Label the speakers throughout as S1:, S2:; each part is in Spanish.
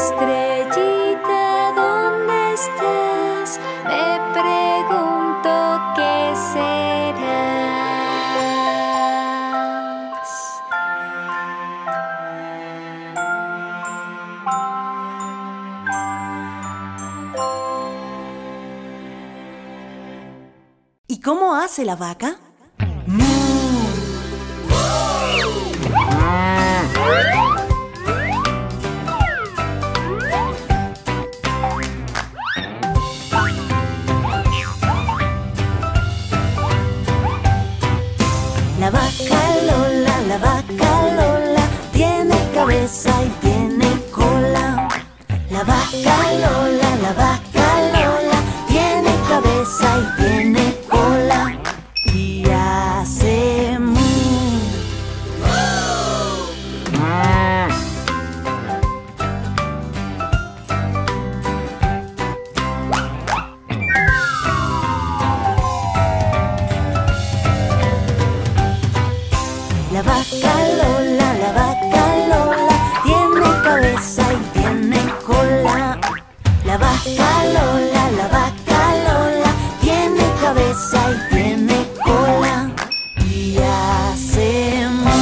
S1: Estrellita, ¿dónde estás? Me pregunto qué serás.
S2: ¿Y cómo hace la vaca? La vaca Lola, tiene cabeza y tiene cola. La vaca Lola, tiene cabeza y tiene cola. Y hace mu. La vaca Lola, tiene cabeza y tiene cola. La vaca Lola, tiene cabeza y tiene cola. Y hace mu.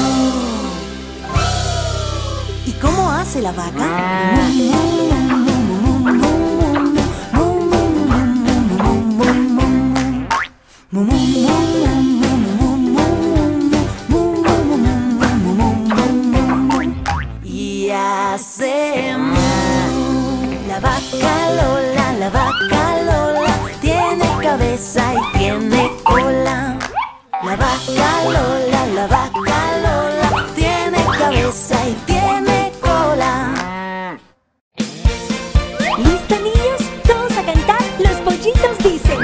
S2: ¿Y cómo hace la vaca? Y hace mu. La vaca Lola, tiene cabeza y tiene cola. La vaca Lola, tiene cabeza y tiene cola.
S3: ¿Listo, niños? Todos a cantar. Los pollitos dicen.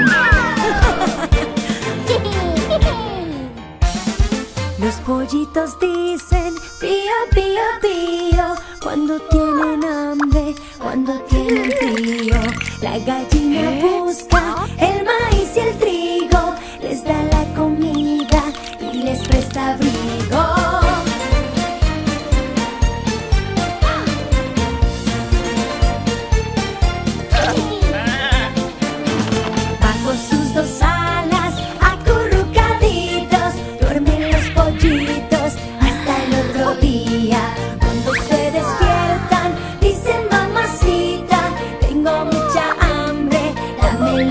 S3: Los pollitos dicen pío, pío, pío, cuando tienen hambre, cuando tienen frío. La gallina busca el maíz y el trigo, les da la comida y les presta abrigo. Bajo sus dos alas, acurrucaditos, duermen los pollitos hasta el otro día. Cuando se despiertan, dicen mamacita, tengo mucha hambre, dame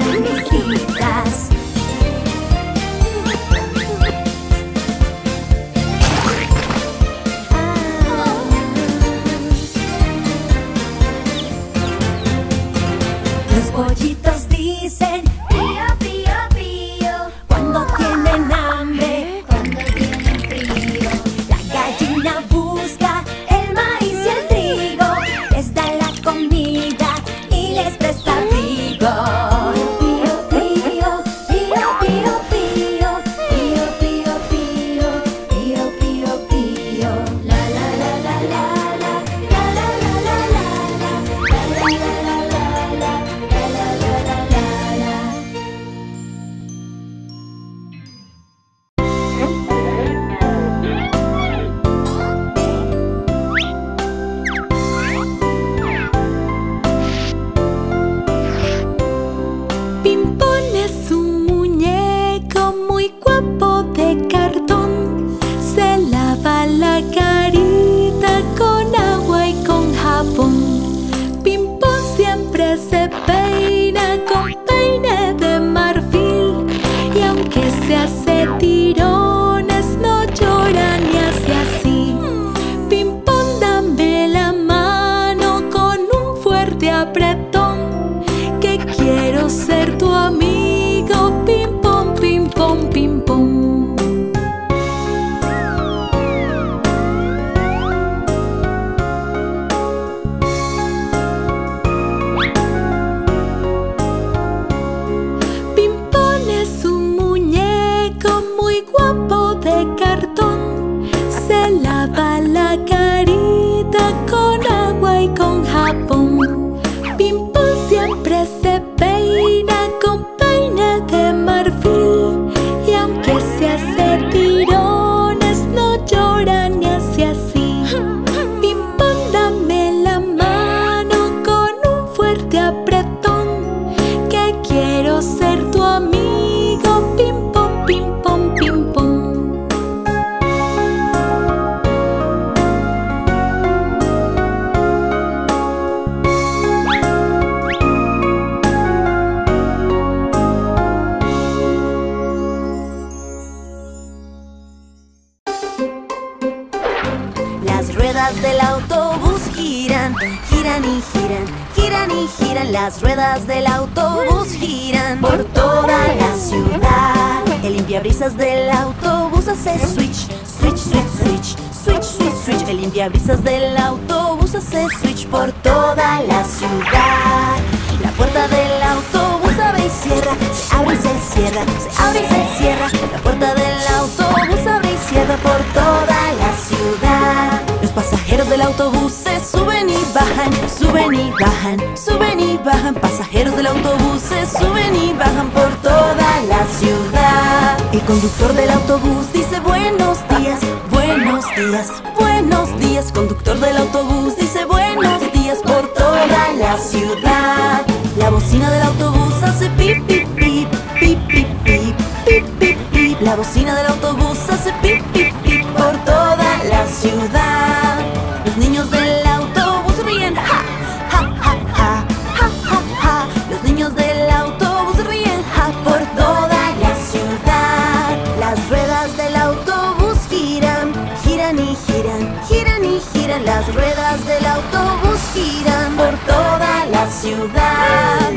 S2: del autobús giran, giran y giran, giran y giran. Las ruedas del autobús giran por toda la ciudad. El limpiabrisas del autobús hace switch, switch, switch, switch, switch, switch, switch. El limpiabrisas del autobús hace switch por toda la ciudad. La puerta del autobús abre y cierra, se abre y se cierra, se abre y se cierra. La puerta del autobús abre y cierra por toda la ciudad. Los pasajeros del autobús se suben y bajan, suben y bajan, suben y bajan. Pasajeros del autobús se suben y bajan por toda la ciudad. El conductor del autobús dice buenos días, buenos días, buenos días. Conductor del autobús dice buenos días por toda la ciudad. La bocina del autobús hace pip, pip, pip, pip, pip, pip, pip, pip, pip. La bocina del autobús hace pip, pip, pip por toda la ciudad. Los niños del autobús ríen, ja, ja, ja, ja, ja, ja, ja. Los niños del autobús ríen, ja, por toda la ciudad. Las ruedas del autobús giran, giran y giran, giran y giran. Las ruedas del autobús giran por toda la ciudad.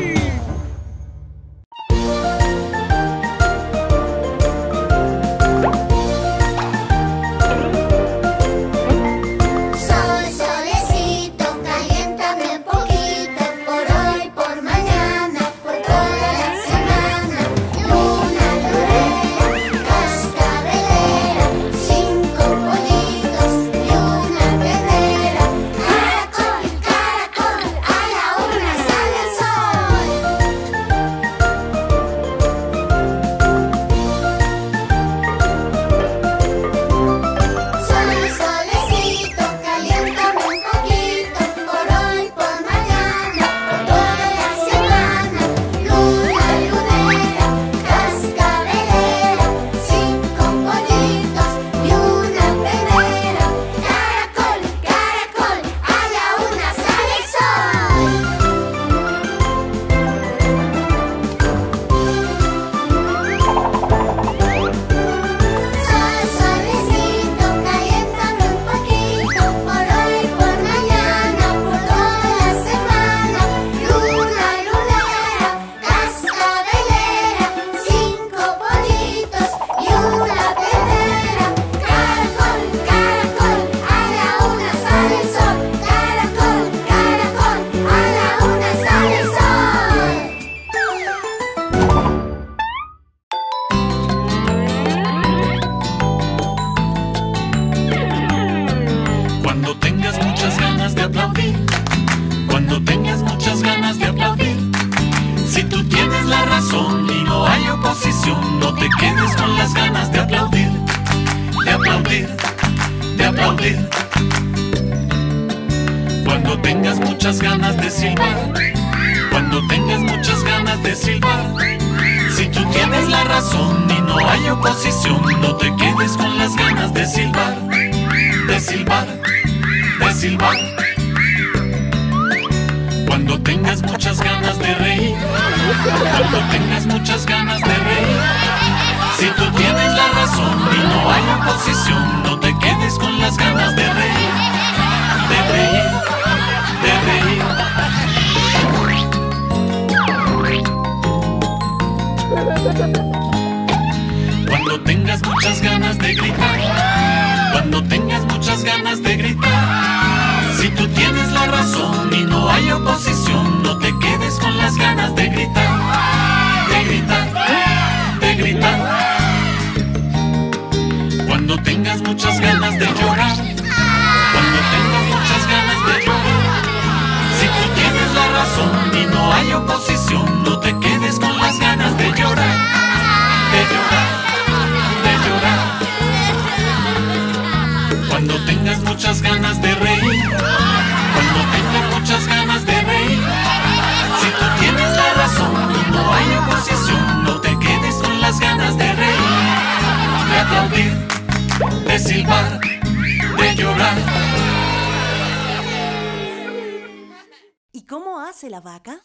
S4: Sol, solecito, caliéntame un poquito, por hoy, por mañana, por toda la semana. Luna, lunera, cascabelera, 5 pollitos y una ternera. Caracol, caracol, a la una sale el sol. Sol, solecito, caliéntame un poquito, por hoy, por mañana, por toda la semana. Luna, lunera, cascabelera, 5 pollitos y una ternera. Caracol, caracol, a la una sale el sol. Sol, solecito, caliéntame un poquito, por hoy, por mañana, por toda la semana. Luna, lunera, cascabelera, 5 pollitos y una ternera. Caracol, caracol, a la una sale el sol. Caracol, caracol, a la una sale el sol.
S5: Cuando tengas muchas ganas de aplaudir, cuando tengas muchas ganas de aplaudir, si tú tienes la razón y no hay oposición, no te quedes con las ganas de aplaudir, de aplaudir, de aplaudir. Cuando tengas muchas ganas de silbar, cuando tengas muchas ganas de silbar, si tú tienes la razón y no hay oposición, no te quedes con las ganas de silbar, de silbar, de silbar. Cuando tengas muchas ganas de reír, cuando tengas muchas ganas de reír, si tú tienes la razón y no hay oposición, no te quedes con las ganas de reír, de reír, de reír. Cuando tengas muchas ganas de gritar, cuando tengas muchas ganas de gritar, si tú tienes la razón y no hay oposición, no te quedes con las ganas de gritar, de gritar, de gritar. Cuando tengas muchas ganas de llorar, cuando tengas muchas ganas de llorar, si tú tienes la razón y no hay oposición, no te quedes con las ganas de llorar, de llorar, de llorar. Cuando tengas muchas ganas de reír, cuando tengas muchas ganas de reír, si tú tienes la razón y no hay oposición, no te quedes con las ganas de reír, de aplaudir, de silbar, de llorar.
S2: ¿Y cómo hace la vaca?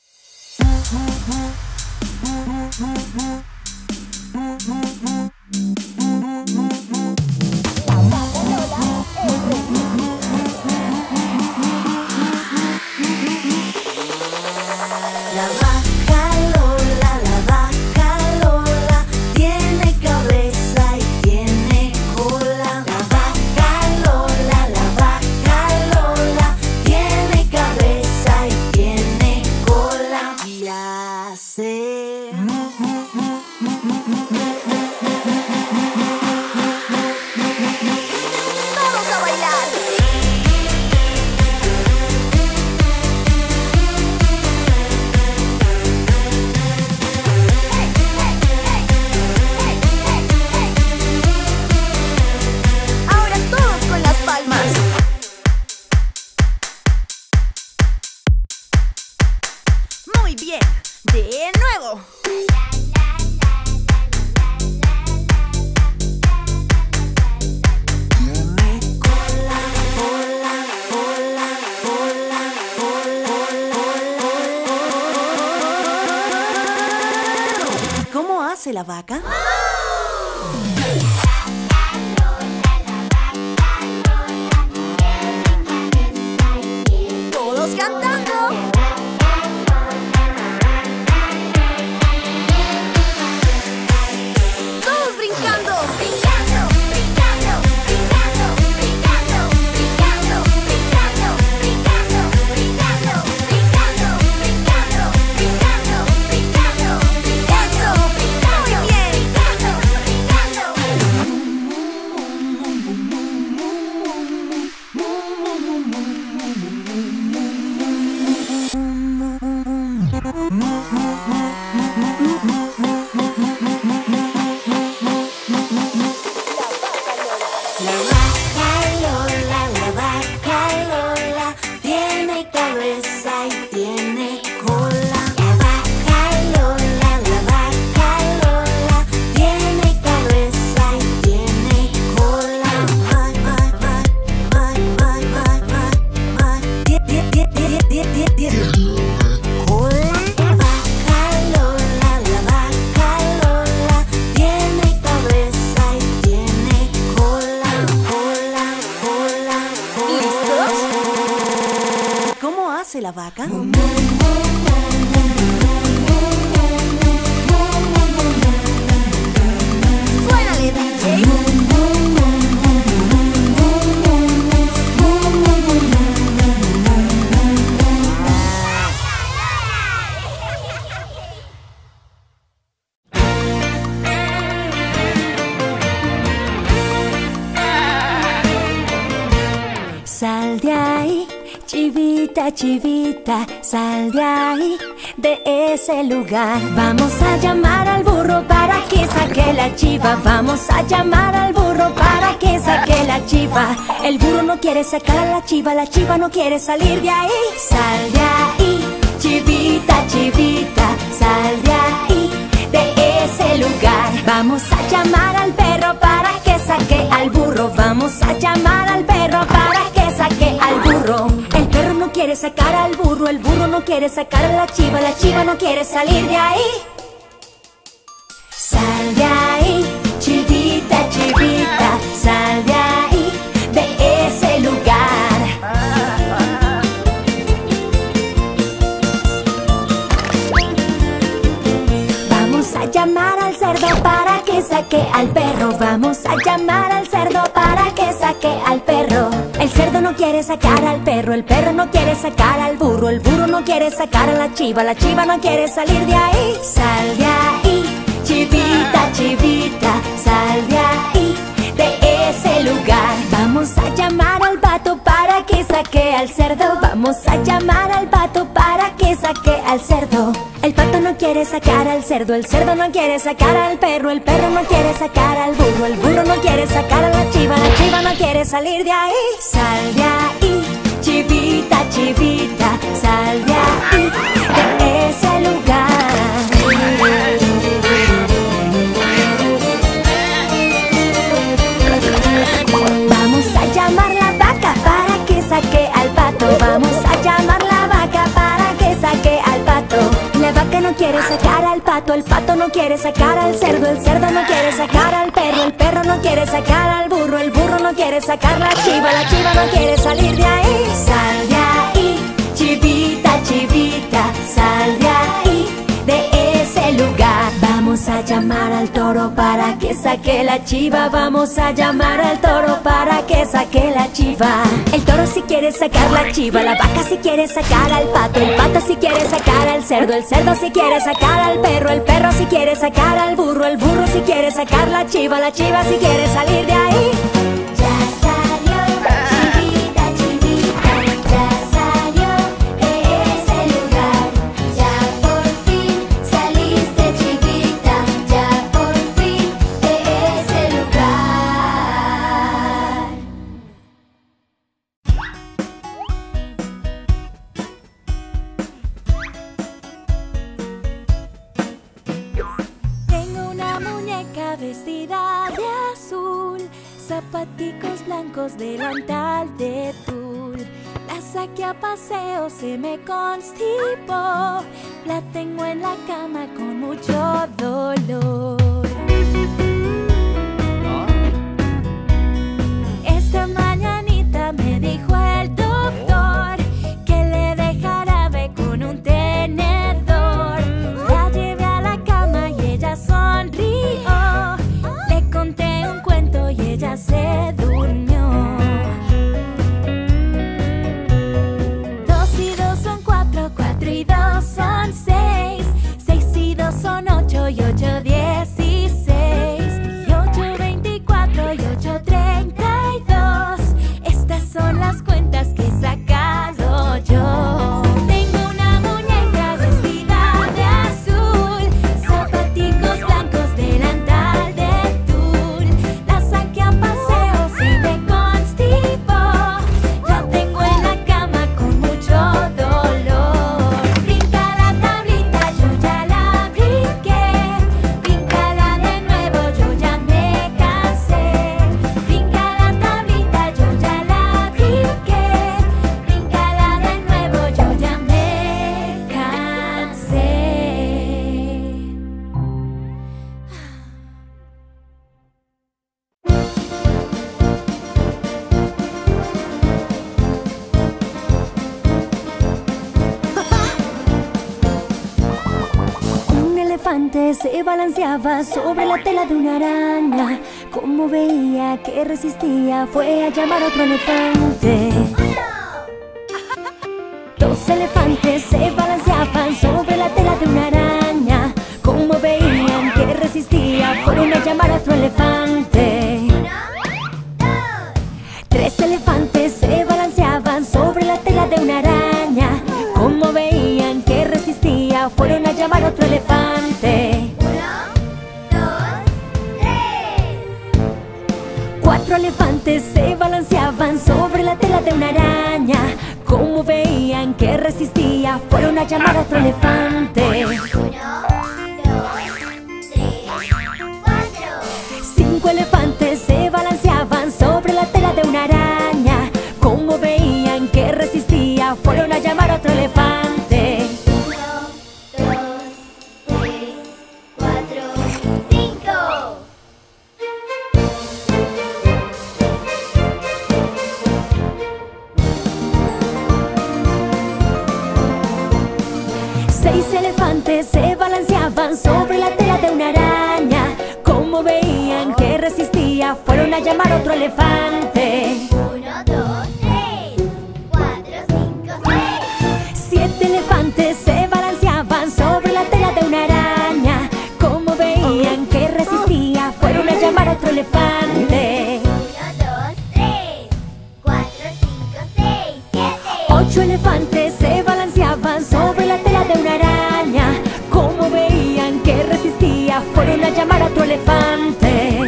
S2: bien. De nuevo. ¿Cómo hace la vaca? Todos cantando. Todos brincando.
S4: Brincando, brincando, brincando, brincando, brincando, brincando, brincando, brincando, brincando, brincando, brincando, brincando.
S2: Eso. Muy bien.
S3: La vaca Lola tiene cabeza y tiene cola. La vaca Lola tiene cabeza y tiene cola. La vaca Lola tiene cabeza y tiene cola.
S2: ¿Listos? ¿Cómo hace la vaca? Suénale, DJ.
S3: Sal de ahí, chivita, chivita, sal de ahí, de ese lugar. Vamos a llamar al burro para que saque la chiva. Vamos a llamar al burro para que saque la chiva. El burro no quiere sacar a la chiva no quiere salir de ahí. Sal de ahí, chivita, chivita, sal de ahí, de ese lugar. Vamos a llamar al perro para que saque al burro. Vamos a llamar al perro para que saque al burro. El perro no quiere sacar al burro, el burro no quiere sacar a la chiva no quiere salir de ahí. Sal de ahí, chivita, chivita, sal de ahí, de ese lugar. Vamos a llamar al cerdo para que saque al perro. Vamos a llamar al cerdo para que saque al perro. El cerdo no quiere sacar al perro, el perro no quiere sacar al burro, el burro no quiere sacar a la chiva no quiere salir de ahí. Sal de ahí, chivita, chivita, sal de ahí, de ese lugar. Vamos a llamar al pato para que saque al cerdo. Vamos a llamar al pato para que saque al cerdo. El pato no quiere sacar al cerdo, el cerdo no quiere sacar al perro, el perro no quiere sacar al burro, el burro no quiere sacar a la chiva no quiere salir de ahí. Sal de ahí, chivita, chivita, sal de ahí, de ese lugar. Vamos a llamar la vaca para que saque al pato. Vamos a llamar la vaca para que saque al pato. La vaca no quiere sacar al pato, el pato no quiere sacar al cerdo, el cerdo no quiere sacar al perro, el perro no quiere sacar al burro, el burro no quiere sacar la chiva no quiere salir de ahí. Sal de ahí, chivita, chivita, sal de ahí, de ese lugar. Vamos a llamar al toro para que saque la chiva. Vamos a llamar al toro para que saque la chiva. El toro si quiere sacar la chiva, la vaca si quiere sacar al pato, el pato si quiere sacar al cerdo, el cerdo si quiere sacar al perro, el perro si quiere sacar al burro, el burro si quiere sacar la chiva si quiere salir de ahí. Ya salió, chivita, chivita, ya salió de ese lugar. Ya por fin saliste, chivita, ya por fin de ese lugar. zapaticos blancos, delantal de tul. La saqué a paseo, se me constipó. La tengo en la cama con mucho dolor. Esta mañanita me dijo el doctor que le dé jarabe con un tenedor. La llevé a la cama y ella sonrió. Le conté un cuento y ella se durmió. 2 y 2 son 4, 4 y 2 son 6. 6 y 2 son 8 y 8, 16. Y 8, 24 y 8, 32. Estas son las cuentas que he sacado yo. Tengo una muñeca vestida de azul, zapaticos blancos, delantal de tul. La saqué a paseo, se me constipó. La tengo en la cama con mucho dolor. Brinca la tablita, yo ya la brinqué. Bríncala de nuevo, yo ya me cansé. Brinca la tablita, yo ya la brinqué. Bríncala de nuevo, yo ya me cansé. Un elefante se balanceaba sobre la tela de una araña. Como veía que resistía, fue a llamar a otro elefante. 2 elefantes se balanceaban sobre la tela de una araña. Como veían que resistía, fueron a llamar a otro elefante. 3 elefantes se balanceaban sobre la tela de una araña. Como veían que resistía, fueron a llamar a otro elefante. 4 elefantes se balanceaban sobre la tela de una araña. Como veían que resistía, fueron a llamar a otro elefante. 5 elefantes se balanceaban sobre la tela de una araña. Como veían que resistía, fueron a llamar a otro elefante. 6 elefantes se balanceaban sobre la tela de una araña. Como veían que resistía, fueron a llamar a otro elefante. 7 elefantes se balanceaban sobre la tela de una araña. Como veían que resistía, fueron a llamar a otro elefante. 8 elefantes se balanceaban sobre la tela de una araña. Como veían que resistía, fueron a llamar a otro elefante.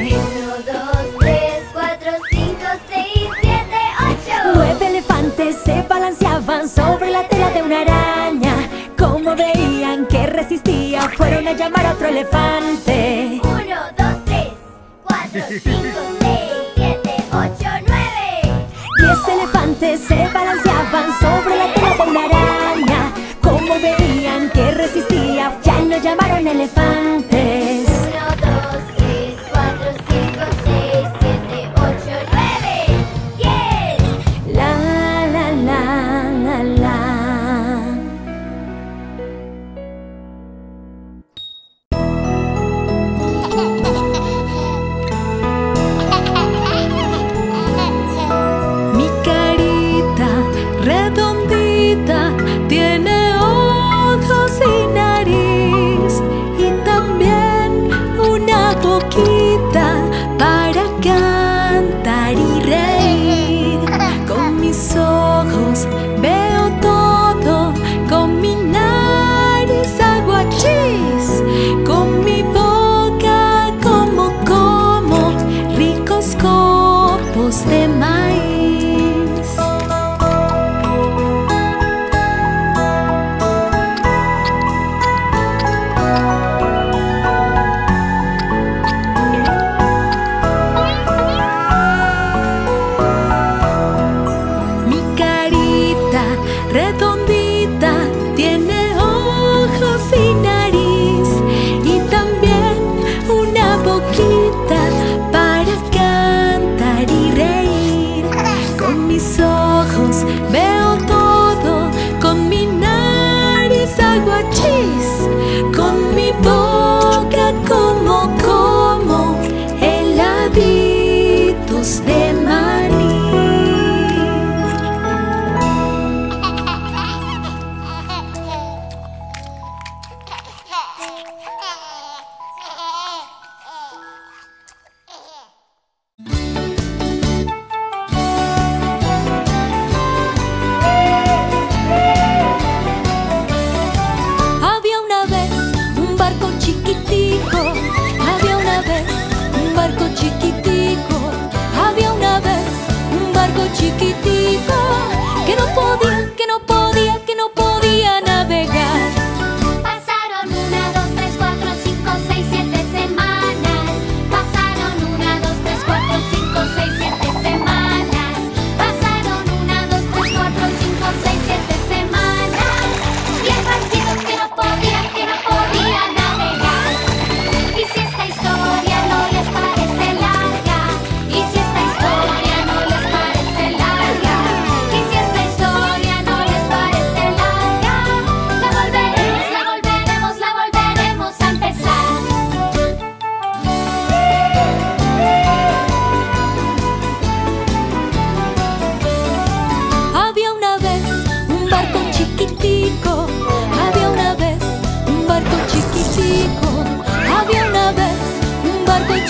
S3: 9 elefantes se balanceaban sobre la tela de una araña. Como veían que resistía, fueron a llamar a otro elefante. 10 elefantes se balanceaban sobre la tela de una araña. Como veían que resistía, ya no llamaron elefantes. 10. La la la la la. Mi carita redondita tiene ojos y nariz, y también una boquita para cantar y reír. Con mis ojos veo todo, con mi nariz hago achís, con mi boca como ricos copos de maíz.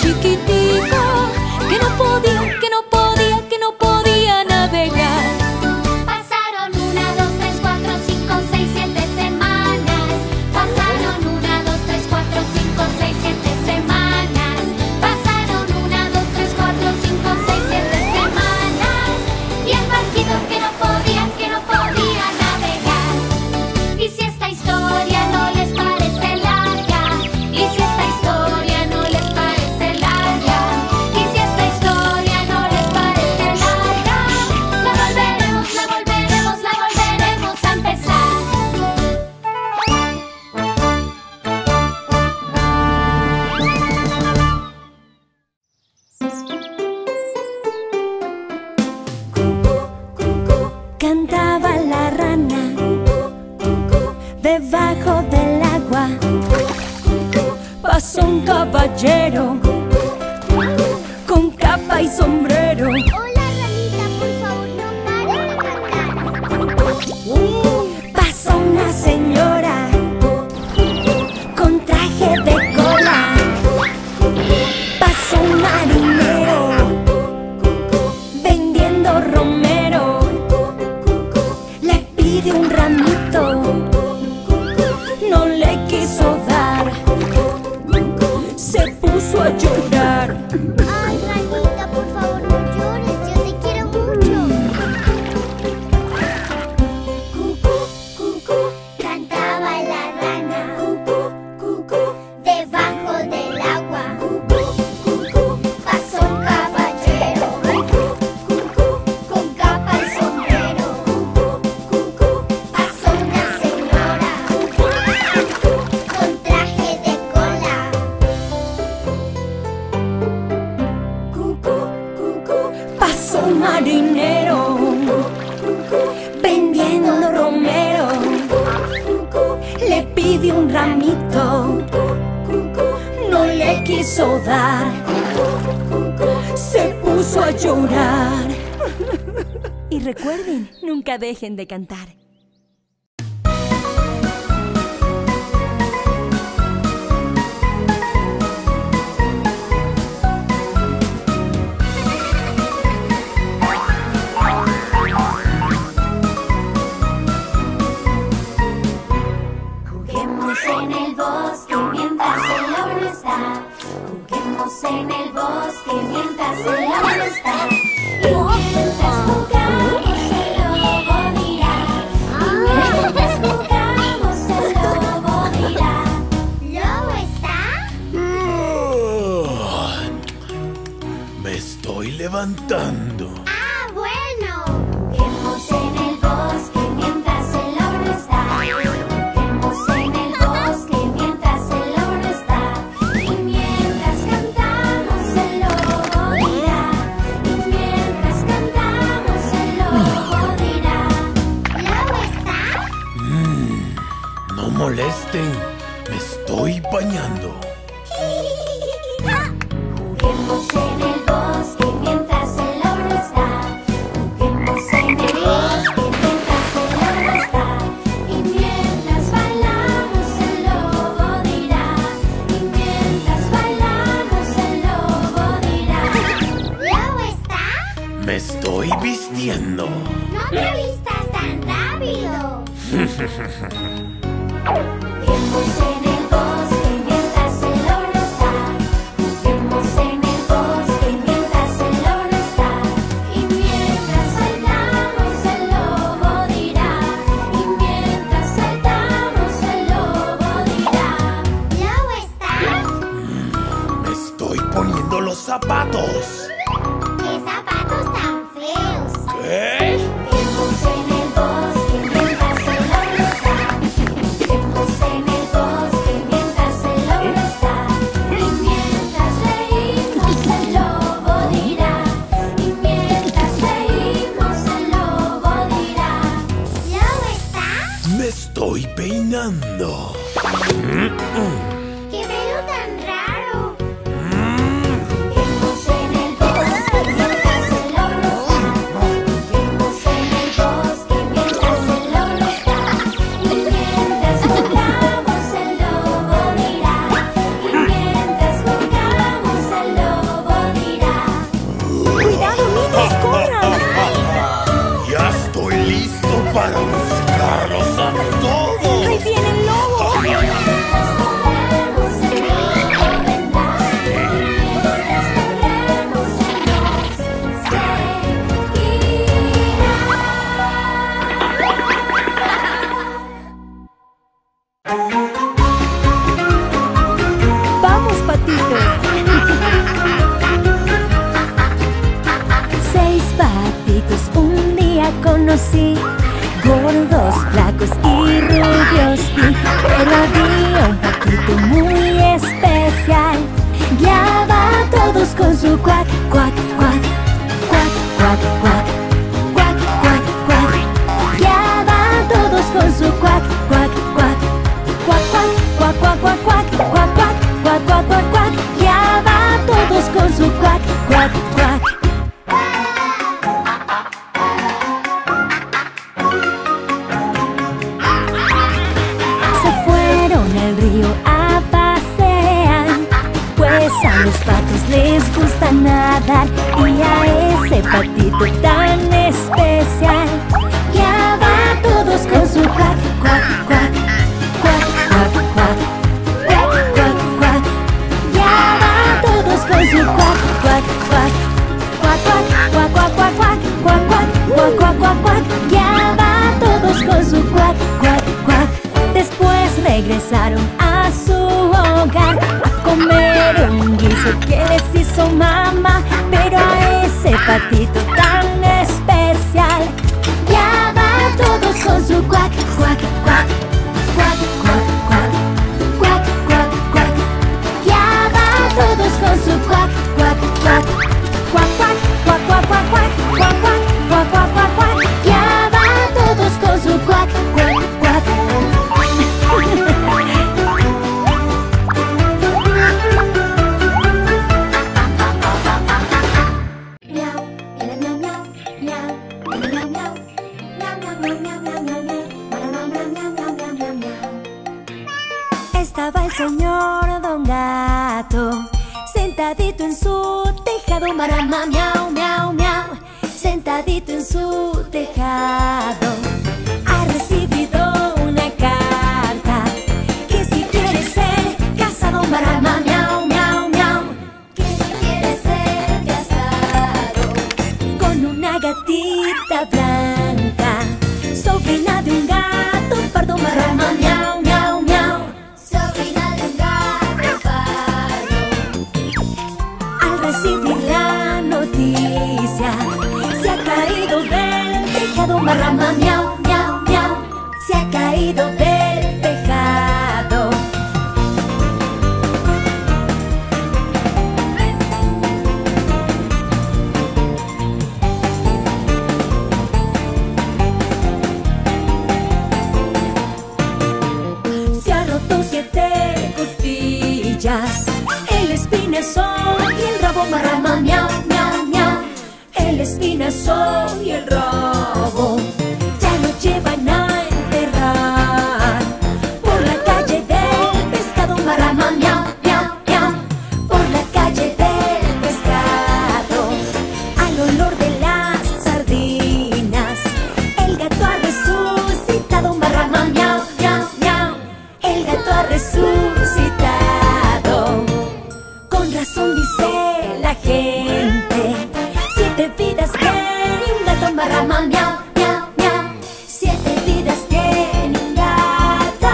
S1: chiquitico que no podía, que no podía, que no podía navegar.
S4: Pasaron 1, 2, 3, 4, 5, 6, 7 semanas. Pasaron 1, 2, 3, 4, 5, 6, 7 semanas. Pasaron 1, 2, 3, 4, 5, 6, 7 semanas. Y el barquito que no podía navegar. Y si esta historia no les parece larga, y si esta historia no les parece larga, y si esta historia no les parece larga, la volveremos a empezar.
S3: Cantaba la rana debajo del agua. Pasó un caballero con capa y sombrero.
S4: Hola, ranita, por favor, no pares de cantar.
S3: Pasó una señora con traje de cola. Pasó un marinero vendiendo romero. Le pide un ramito, no le quiso dar. Se puso a llorar.
S4: Ay, ranita, por favor, no llores, yo te quiero mucho. Cantaba la rana debajo del agua. Pasó un caballero con capa y sombrero. Pasó una señora con traje de cola.
S3: Pasó un marinero vendiendo romero. Le pide un ramito, no le quiso dar. Se puso a llorar. Y recuerden, nunca dejen de cantar.
S1: Juguemos en el bosque mientras el lobo está. Juguemos en el bosque mientras el lobo está. Y mientras jugamos el lobo dirá. Y mientras jugamos el lobo dirá.
S4: ¿Lobo está?
S6: Me estoy levantando.
S4: Ah, bueno.
S1: Juguemos en el bosque mientras el lobo está. Juguemos en el bosque mientras el lobo está. Y mientras cantamos el lobo dirá. Y mientras cantamos el lobo dirá.
S4: ¿Lobo está?
S6: No molesten, me estoy bañando.
S1: Juguemos en el bosque mientras el lobo está. Juguemos en el bosque mientras el lobo está. Y mientras bailamos el lobo dirá. Y mientras bailamos el lobo dirá.
S4: ¿Lobo está?
S6: Me estoy vistiendo.
S4: No te vistas tan rápido.
S1: Juguemos en el bosque mientras el lobo está. Juguemos en el bosque mientras el lobo está. Y mientras saltamos el lobo dirá. Y mientras saltamos el lobo dirá.
S4: ¿Lobo está?
S6: Me estoy poniendo los zapatos.
S4: ¡Qué zapatos tan feos!
S6: ¿Qué?
S1: Juguemos en el bosque mientras el lobo está. Juguemos en el bosque mientras el lobo está. Y mientras reímos el lobo dirá. Y mientras reímos el lobo dirá.
S4: ¿Lobo está?
S6: Me estoy peinando.
S4: ¡Qué pelo tan raro!
S1: Juguemos en el bosque mientras el lobo está. Juguemos en el bosque mientras el lobo está. Y mientras jugamos el lobo dirá. Y mientras jugamos el
S6: ¡Buscarlos a todos!
S3: ¡Ahí viene el lobo! ¡Vamos, patitos! 6 patitos un día conocí, gordos, flacos y rubios vi, pero había un patito muy especial, guiaba a todos con su cuac, cuac, cuac, cuac, cuac, cuac, cuac, cuac, cuac, guiaba a todos con su cuac, cuac, cuac, cuac, cuac, cuac, cuac, cuac, cuac, cuac, cuac, cuac, cuac, cuac, guiaba a todos con su cuac, cuac, cuac. A pasear, pues a los patos les gusta nadar, y a ese patito tan especial guiaba a todos con su cuac, cuac, cuac, cuac, cuac, cuac, cuac, cuac, cuac, guiaba a todos con su cuac, cuac, cuac, cuac, cuac, cuac, cuac, cuac, cuac, cuac, cuac, cuac, cuac, cuac, guiaba a todos con su cuac, cuac, cuac. Después regresaron a su hogar a comer un guiso que les hizo mamá, pero a ese patito tan especial guiaba a todos con su cuac, cuac, cuac, cuac, cuac, cuac, cuac, cuac, cuac, guiaba a todos con su cuac, cuac, cuac, cuac, cuac, cuac, cuac, cuac, cuac, cuac, cuac, cuac, cuac, cuac, guiaba a todos con su cuac, cuac, cuac. Estaba el señor Don Gato sentadito en su tejado, marama, miau, miau, miau, sentadito en su tejado. Ha recibido una carta que si quiere ser casado, marama, miau, miau, miau, que si quiere ser casado con una gatita blanca, sobrina de un gato pardo, marama, miau, miau, miau, sobrina de un gato pardo. Al recibir la noticia, se ha caído del tejado, marama, miau, miau, miau, se ha caído del tejado. Se ha roto 7 costillas, el espinazo y el rabo, marama, miau, miau, miau, el espinazo y el rabo. Ya lo llevan a enterrar por la calle del pescado, marama, miau, miau, miau, por la calle del pescado. Al olor de las sardinas, el gato ha resucitado, marama, miau, miau, miau, el gato ha resucitado. Con razón dice la gente, 7 vidas tiene un gato, marama, miau, miau, miau, 7 vidas tiene un gato.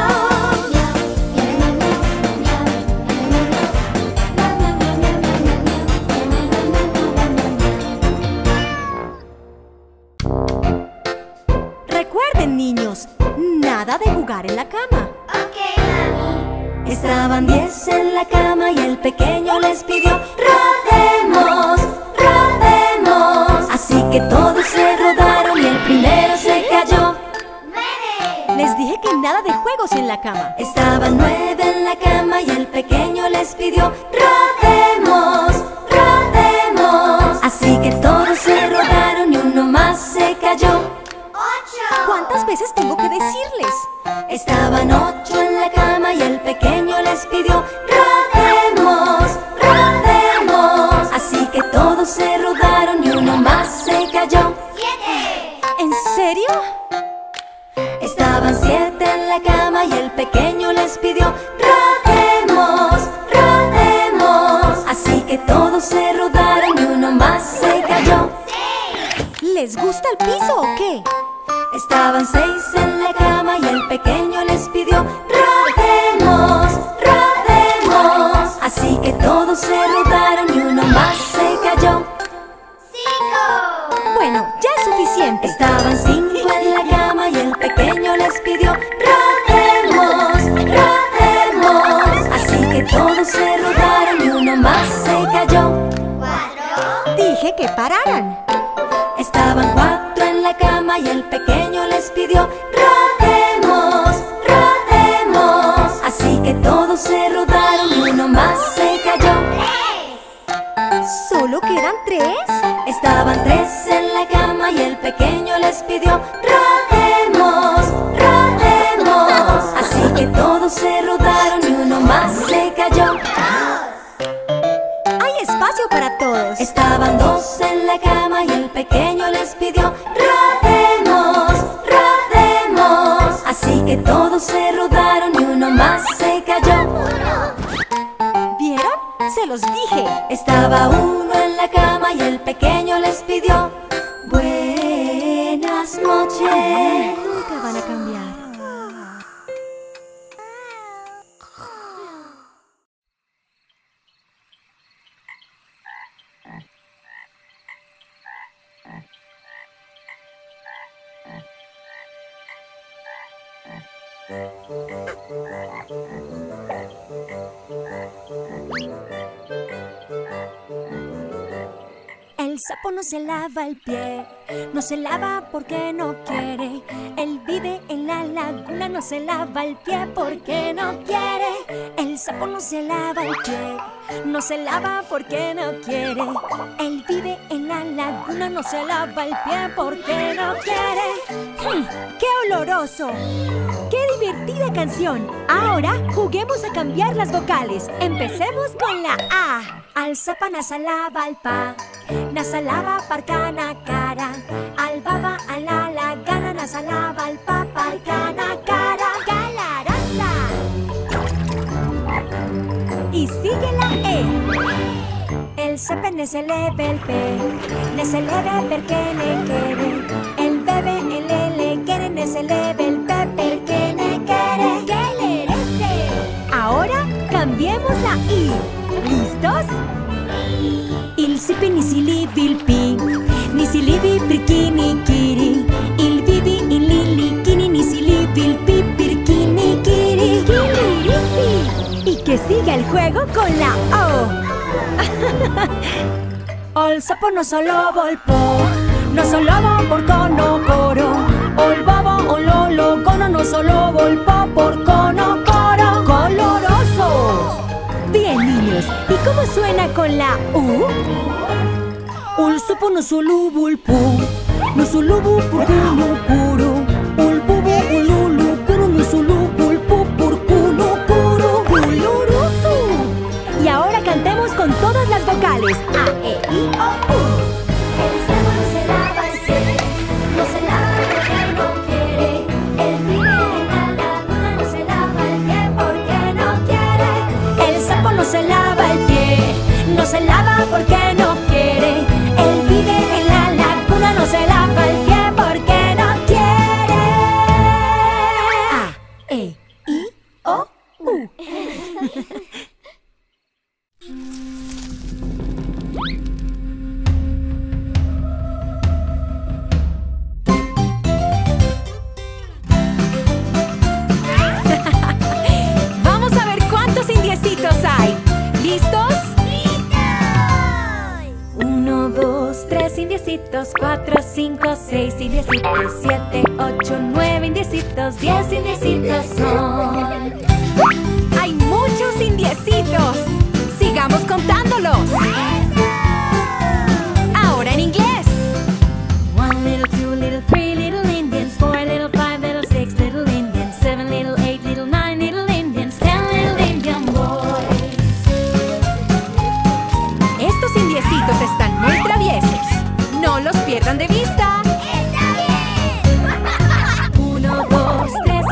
S3: Recuerden, niños, nada de jugar en la cama.
S4: Ok, mami.
S3: Estaban 10 en la cama y el pequeño les pidió: rodemos, rodemos. Así que todos se rodaron y el primero se cayó.
S4: 9.
S3: Les dije que nada de juegos en la cama. Estaban 9 en la cama y el pequeño les pidió: rodemos, rodemos. Así que todos se rodaron y uno más se cayó.
S4: 8.
S3: ¿Cuántas veces tengo que decirles? Estaban 8 en la cama y el pequeño les pidió: rodemos, rodemos. Así que todos se rodaron y uno más se cayó.
S4: 7.
S3: ¿En serio?
S2: Estaban 7 en la cama y el pequeño les pidió: rodemos, rodemos. Así que todos se rodaron y uno más se cayó.
S3: ¿Les gusta el piso o qué?
S2: Estaban 6 en la cama y el pequeño les pidió: rodemos, rodemos. Así que todos se rodaron y uno más se cayó.
S4: 5.
S3: Bueno, ya es suficiente.
S2: Estaban 5 en la cama y el pequeño les pidió: rodemos, rodemos. Así que todos se rodaron y uno más se cayó.
S4: 4.
S3: Dije que pararan.
S2: Estaban 4 en la cama y el pequeño les pidió: rodemos, rodemos. Así que todos se rodaron y uno más se cayó.
S4: 3.
S3: ¿Solo quedan 3?
S2: Estaban 3 en la cama y el pequeño les pidió: rodemos, rodemos. Así que todos se rodaron y uno más se cayó.
S3: Hay espacio para todos.
S2: Estaban 2 en la cama y el pequeño les pidió: rodemos, rodemos. Así que todos se rodaron y uno más se cayó.
S3: ¿Vieron? Se los dije.
S2: Estaba 1 en la cama y el pequeño les pidió: buenas noches.
S3: Nunca van a cambiar. El sapo no se lava el pie, no se lava porque no quiere. Él vive en la laguna, no se lava el pie porque no quiere. El sapo no se lava el pie, no se lava porque no quiere. Él vive en la laguna, no se lava el pie porque no quiere. ¡Qué oloroso! ¡Qué divertida canción! Ahora juguemos a cambiar las vocales. Empecemos con la A. Al sapa nasalava al pa, nasalava parcana cara. Al baba a la gana, nasalava al pa parcana cara. Galaraza. Y sigue la E. El sepe ne se leve el pe, ne se leve perché ne quiere. El bebe el ele quiere, ne se leve el pe perché ne quiere. ¡Qué ahora cambiemos la I. ¿Listos? Il sipi ni si livi il pi, ni si livi perché ni kiri. Il vivi in lili kini, ni si livi il pi perché ni kiri. Y que siga el juego con la O. Al sapo no solo volpó, no solo porco no coro. Ol babo o lolo cono no solo volpó por cono coro. ¡Coloroso! Bien, niños, ¿y cómo suena con la U? Ul sapo no solo volpó, no solo porco no coro. Ol babo o lolo cono no solo volpó por cono coro. ¡Coloroso! Y ahora cantemos con todas las vocales. A, E, I, O, U.
S1: El sapo no se lava el pie, no se lava porque no quiere. Él vive en la laguna, no se lava el pie porque no quiere.
S3: El sapo no se lava el pie, no se lava porque no quiere. Él vive en la laguna, no se lava el pie porque no quiere. A, E, I, O, U. Vamos a ver cuántos indiecitos hay. ¿Listos? ¡Listos! 1, 2, 3 indiecitos, 4, 5, 6 indiecitos, 7, 8, 9 indiecitos, 10 indiecitos son. ¡Hay muchos indiecitos! ¡Sigamos contándolos! Ahora en inglés. 1 little, 2 little, 3 little Indians, 4 little, 5 little, 6 little Indians, 7 little, 8 little, 9 little Indians, 10 little Indian boys. Estos indiecitos están muy traviesos. No los pierdan de vista. ¡Está bien! 1, 2, 3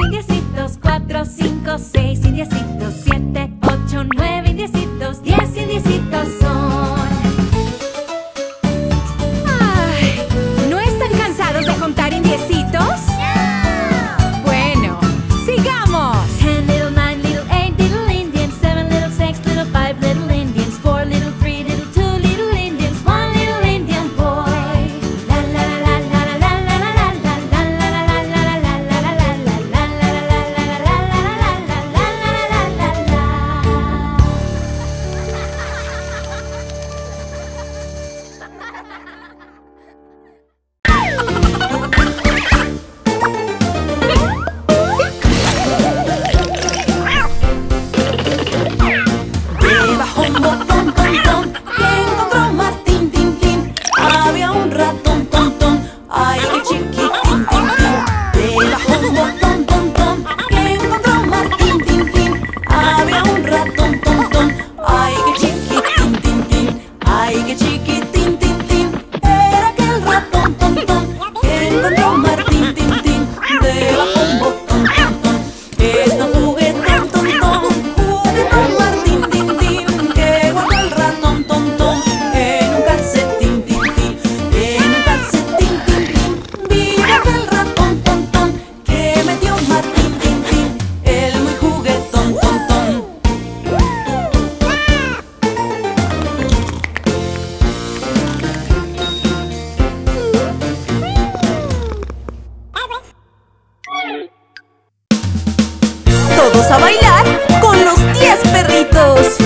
S2: Todos a bailar con los 10 perritos.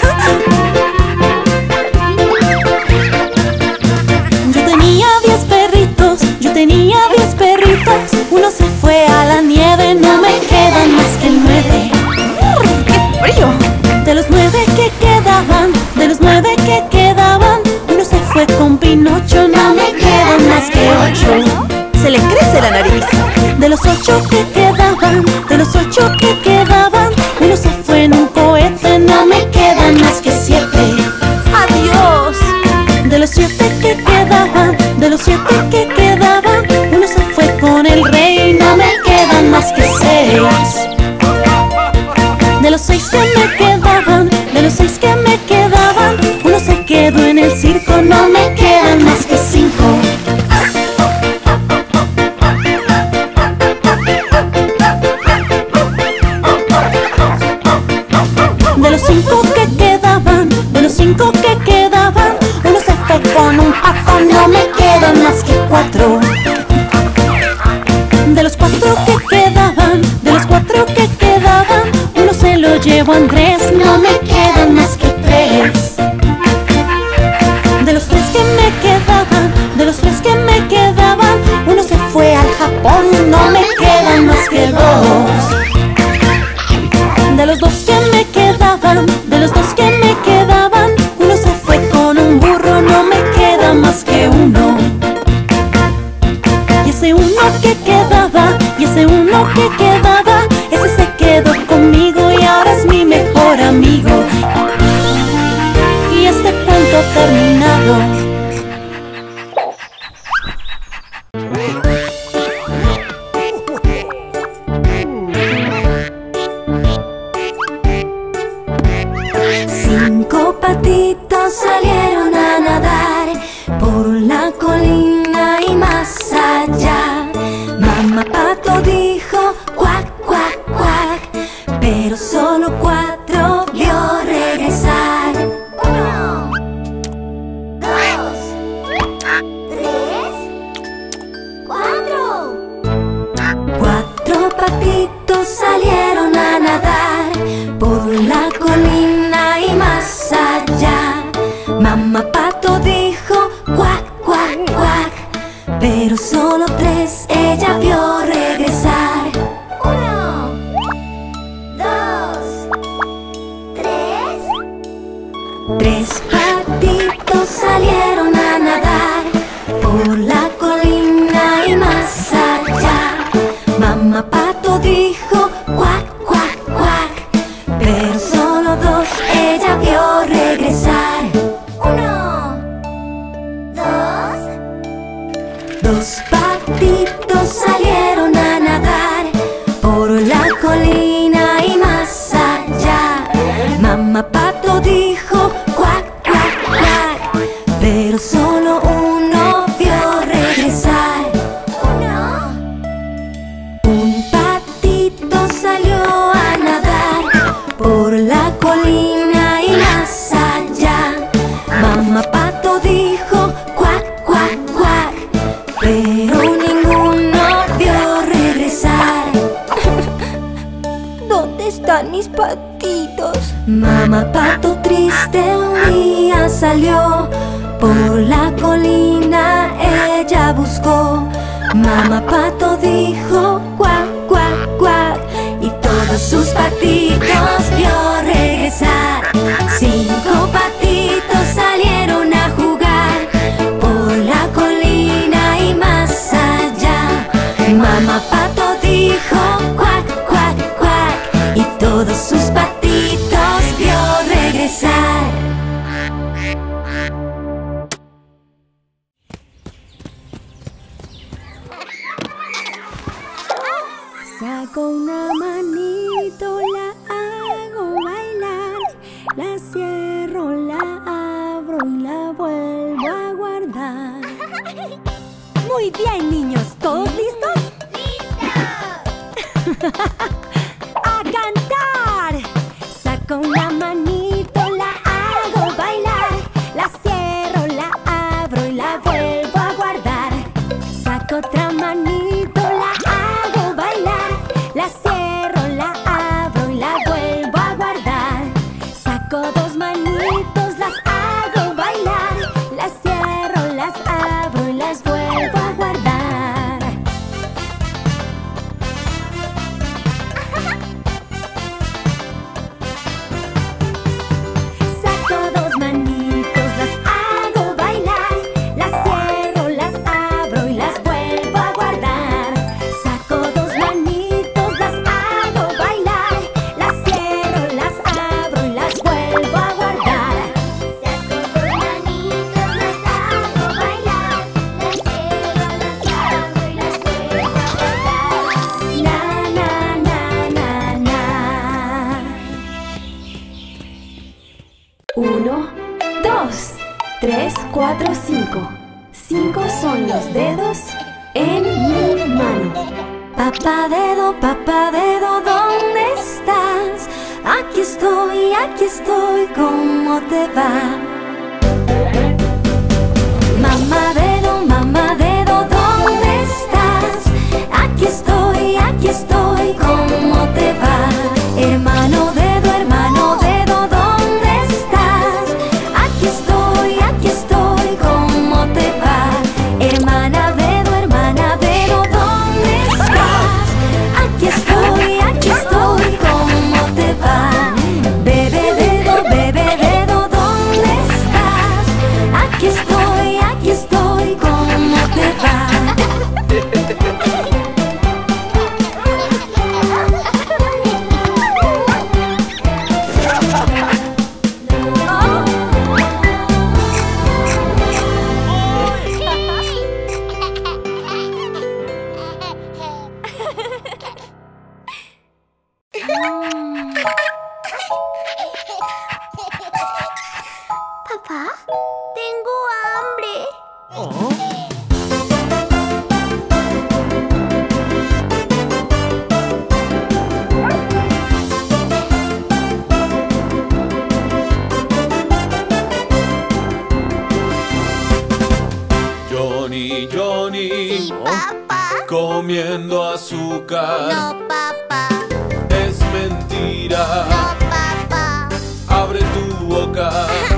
S2: Yo tenía 10 perritos, yo tenía 10 perritos. Uno se fue a la nieve, no me quedan más que 9. ¡Qué frío! De los 9 que quedaban, de los 9 que quedaban, uno se fue con Pinocho, no me quedan más que 8. Se le crece la nariz. De los 8 que quedaban, de los 8 que quedaban, uno se fue en un cohete, no me quedan más que 7. ¡Adiós! De los 7 que quedaban, de los 7 que quedaban, uno se fue con el rey, no me quedan más que 6. De los 6 que me quedaban, de los 6 que me quedaban, uno se quedó en el circo, no me quedan más que 5. De los 5 que quedaban, de los 5 que quedaban, uno se fue con un pato, no me quedan más que 4. De los 4 que quedaban, de los 4 que quedaban, uno se lo llevó Andrés, no me quedan más que 3. De los 3 que me quedaban, de los 3 que me quedaban, uno se fue al Japón, no me quedan más que 2. De los 2 que me quedaban, de los 2 que me quedaban, uno se fue con un burro, no me queda más que 1. Y ese 1 que quedaba, y ese 1 que quedaba, ese se quedó conmigo y ahora es mi mejor amigo. Y este cuento terminado. Cinco patitos salieron a nadar por la colina y más allá. Mamá pato dijo cuac, cuac, cuac, pero solo 4 vio regresar.
S4: 1, 2, 3, 4.
S2: 4 patitos salieron a nadar por la colina y más allá. Mamá pato dijo cuac, cuac, cuac, pero solo 3 ella vio regresar.
S4: 1, 2, 3.
S2: 3 patitos salieron a nadar por la colina y más allá. Mamá pato dijo cuac, cuac, cuac, pero solo 2 ella vio regresar.
S4: 1, 2.
S2: 2 patitos salieron a nadar por la colina y más allá. Mamá pato dijo cuac, cuac, cuac, pero solo 1 vio regresar.
S4: 1,
S2: Un patito salió a nadar por la colina y más allá. Mamá pato dijo cuac, cuac, cuac, pero ninguno vio regresar. ¿Dónde están mis patitos? Mamá pato triste un día salió por la colina, ella buscó. Mamá pato dijo cuac, cuac, cuac, y todos sus patitos vio regresar. 5 patitos salieron a jugar por la colina y más allá. Mamá pato dijo cuac, cuac, cuac, y todos sus patitos vio regresar.
S3: Saco una manito, la hago bailar, la cierro, la abro y la vuelvo a guardar. Muy bien, niños, ¿todos listos? ¡Listos! ¡A cantar! Saco una manito, la hago bailar, la cierro, la abro y la vuelvo a guardar. Saco otra manito, la hago bailar, la cierro, la abro 4, 5. 5 son los dedos en mi mano. Papá dedo, ¿dónde estás? Aquí estoy, ¿cómo te va? Mamá dedo, ¿dónde estás? Aquí estoy, ¿cómo te va? Hermano dedo, ¿dónde estás? Aquí estoy, ¿cómo te va? Hermana dedo, ¿dónde estás? Aquí estoy, ¿cómo te va? Bebé dedo, ¿dónde estás? Aquí estoy, ¿cómo te va?
S4: Papá, tengo hambre.
S6: Johnny,
S4: Sí, papá.
S6: comiendo azúcar.
S4: No, papá.
S6: Es mentira.
S4: No, papá.
S6: Abre tu boca.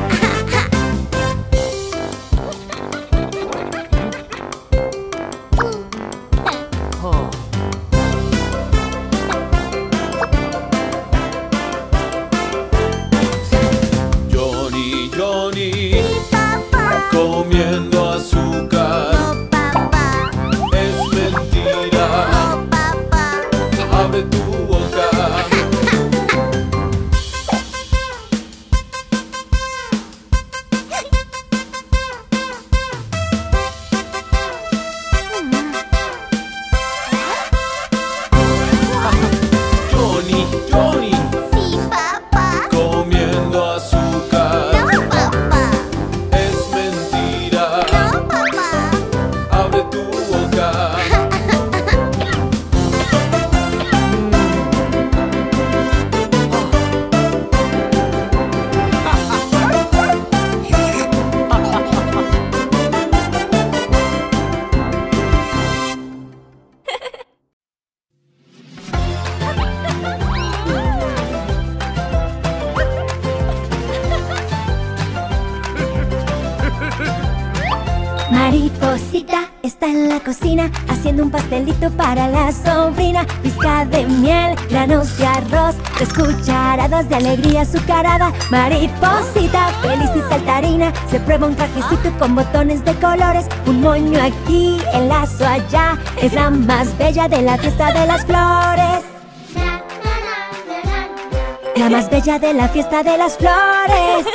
S6: Johnny,
S4: Sí, papá.
S6: comiendo azúcar.
S4: No, papá.
S6: Es mentira.
S4: No, papá.
S6: Abre tu boca. Johnny,
S4: Sí, papá.
S6: comiendo azúcar.
S4: No, papá.
S6: Es mentira.
S4: No, papá.
S6: Abre tu boca.
S3: Mariposita está en la cocina haciendo un pastelito para la sobrina. Pizca de miel, granos de arroz, 3 cucharadas de alegría azucarada. Mariposita feliz y saltarina se prueba un trajecito con botones de colores. Un moño aquí, el lazo allá, es la más bella de la fiesta de las flores. La más bella de la fiesta de las flores.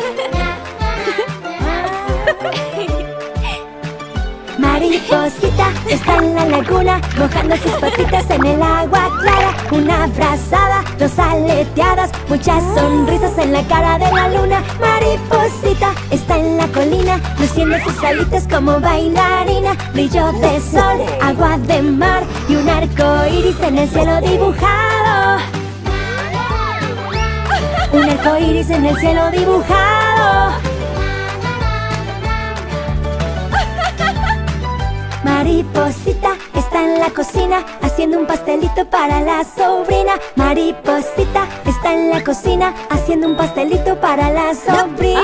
S3: Mariposita está en la laguna mojando sus patitas en el agua clara. Una abrazada, 2 aleteadas, muchas sonrisas en la cara de la luna. Mariposita está en la colina luciendo sus alitas como bailarina. Brillo de sol, agua de mar y un arco iris en el cielo dibujado. Un arco iris en el cielo dibujado. Mariposita está en la cocina haciendo un pastelito para la sobrina. Mariposita está en la cocina haciendo un pastelito para la sobrina.